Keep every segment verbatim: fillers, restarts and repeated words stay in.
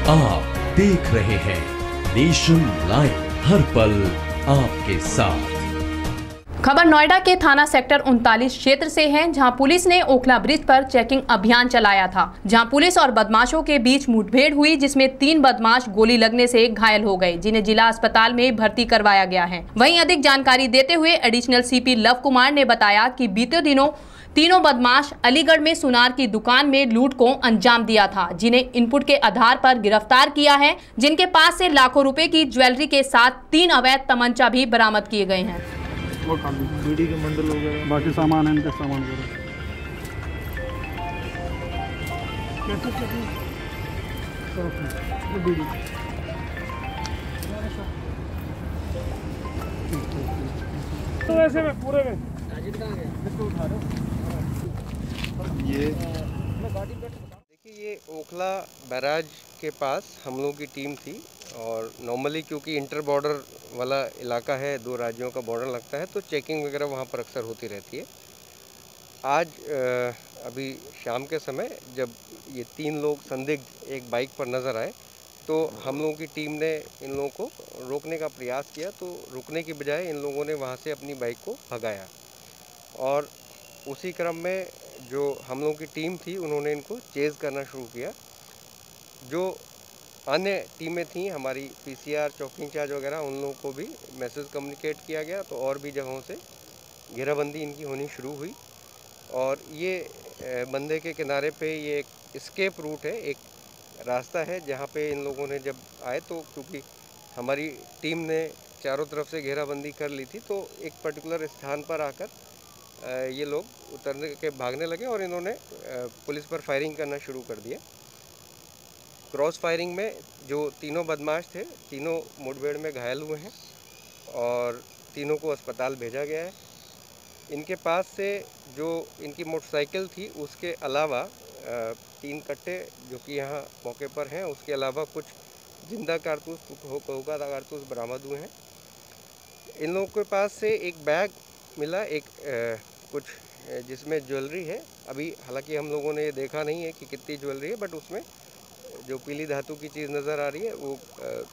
आप देख रहे हैं नेशन लाइव, हर पल आपके साथ। खबर नोएडा के थाना सेक्टर उनतालीस क्षेत्र से है, जहां पुलिस ने ओखला ब्रिज पर चेकिंग अभियान चलाया था, जहां पुलिस और बदमाशों के बीच मुठभेड़ हुई, जिसमें तीन बदमाश गोली लगने से घायल हो गए, जिन्हें जिला अस्पताल में भर्ती करवाया गया है। वहीं अधिक जानकारी देते हुए एडिशनल सीपी लव कुमार ने बताया कि बीते दिनों तीनों बदमाश अलीगढ़ में सुनार की दुकान में लूट को अंजाम दिया था, जिन्हें इनपुट के आधार पर गिरफ्तार किया है, जिनके पास से लाखों रुपए की ज्वेलरी के साथ तीन अवैध तमंचा भी बरामद किए गए हैं। वो बीड़ी के मंडल वगैरह बाकी सामान है, इनके सामान वगैरह। तो वैसे में पूरे में ये देखिए, ये ओखला बैराज के पास हम लोगों की टीम थी और नॉर्मली क्योंकि इंटर बॉर्डर वाला इलाका है, दो राज्यों का बॉर्डर लगता है, तो चेकिंग वगैरह वहाँ पर अक्सर होती रहती है। आज अभी शाम के समय जब ये तीन लोग संदिग्ध एक बाइक पर नज़र आए तो हम लोगों की टीम ने इन लोगों को रोकने का प्रयास किया, तो रुकने की बजाय इन लोगों ने वहाँ से अपनी बाइक को भगाया और उसी क्रम में जो हम लोगों की टीम थी उन्होंने इनको चेज़ करना शुरू किया। जो अन्य टीमें थी हमारी पीसीआर, चौकी इंचार्ज वगैरह, उन लोगों को भी मैसेज कम्युनिकेट किया गया, तो और भी जगहों से घेराबंदी इनकी होनी शुरू हुई। और ये बंदे के किनारे पे ये एक स्केप रूट है, एक रास्ता है जहाँ पे इन लोगों ने जब आए तो क्योंकि हमारी टीम ने चारों तरफ से घेराबंदी कर ली थी, तो एक पर्टिकुलर स्थान पर आकर ये लोग उतरने के भागने लगे और इन्होंने पुलिस पर फायरिंग करना शुरू कर दिया। क्रॉस फायरिंग में जो तीनों बदमाश थे, तीनों मुठभेड़ में घायल हुए हैं और तीनों को अस्पताल भेजा गया है। इनके पास से जो इनकी मोटरसाइकिल थी उसके अलावा तीन कट्टे जो कि यहाँ मौके पर हैं, उसके अलावा कुछ जिंदा कारतूस, हुक्का कारतूस बरामद हुए हैं। इन लोगों के पास से एक बैग मिला, एक आ, कुछ जिसमें ज्वेलरी है। अभी हालांकि हम लोगों ने ये देखा नहीं है कि कितनी ज्वेलरी है, बट उसमें जो पीली धातु की चीज़ नज़र आ रही है वो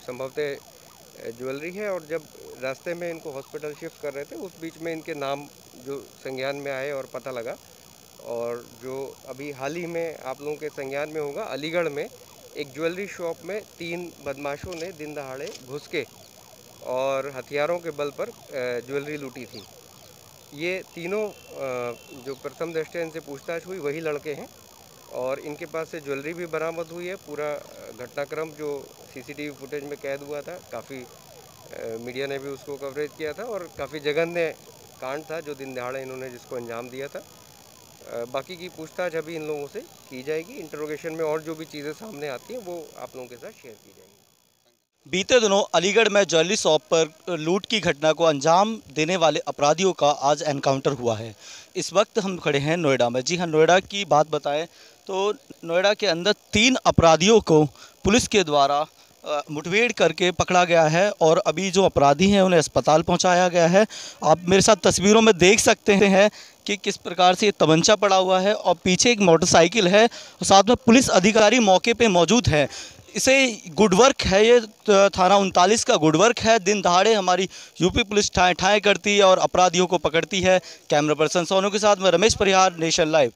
संभवतः ज्वेलरी है। और जब रास्ते में इनको हॉस्पिटल शिफ्ट कर रहे थे उस बीच में इनके नाम जो संज्ञान में आए और पता लगा, और जो अभी हाल ही में आप लोगों के संज्ञान में होगा, अलीगढ़ में एक ज्वेलरी शॉप में तीन बदमाशों ने दिन दहाड़े घुस के और हथियारों के बल पर ज्वेलरी लूटी थी। ये तीनों जो प्रथम दृष्टया इनसे पूछताछ हुई वही लड़के हैं और इनके पास से ज्वेलरी भी बरामद हुई है। पूरा घटनाक्रम जो सीसीटीवी फुटेज में कैद हुआ था, काफ़ी मीडिया ने भी उसको कवरेज किया था और काफ़ी जघन्य कांड था जो दिन दहाड़े इन्होंने जिसको अंजाम दिया था। बाकी की पूछताछ अभी इन लोगों से की जाएगी। इंटरोगेशन में और जो भी चीज़ें सामने आती हैं वो आप लोगों के साथ शेयर की जाएंगी। बीते दिनों अलीगढ़ में ज्वेलरी शॉप पर लूट की घटना को अंजाम देने वाले अपराधियों का आज एनकाउंटर हुआ है। इस वक्त हम खड़े हैं नोएडा में। जी हाँ, नोएडा की बात बताएं तो नोएडा के अंदर तीन अपराधियों को पुलिस के द्वारा मुठभेड़ करके पकड़ा गया है और अभी जो अपराधी हैं उन्हें अस्पताल पहुंचाया गया है। आप मेरे साथ तस्वीरों में देख सकते हैं कि किस प्रकार से ये तमंचा पड़ा हुआ है और पीछे एक मोटरसाइकिल है और साथ में पुलिस अधिकारी मौके पे मौजूद है। इसे गुड वर्क है, ये थाना उनतालीस का गुड वर्क है। दिन दहाड़े हमारी यूपी पुलिस ठाए ठाए करती है और अपराधियों को पकड़ती है। कैमरा पर्सन सोनू के साथ में रमेश परिहार, नेशन लाइव।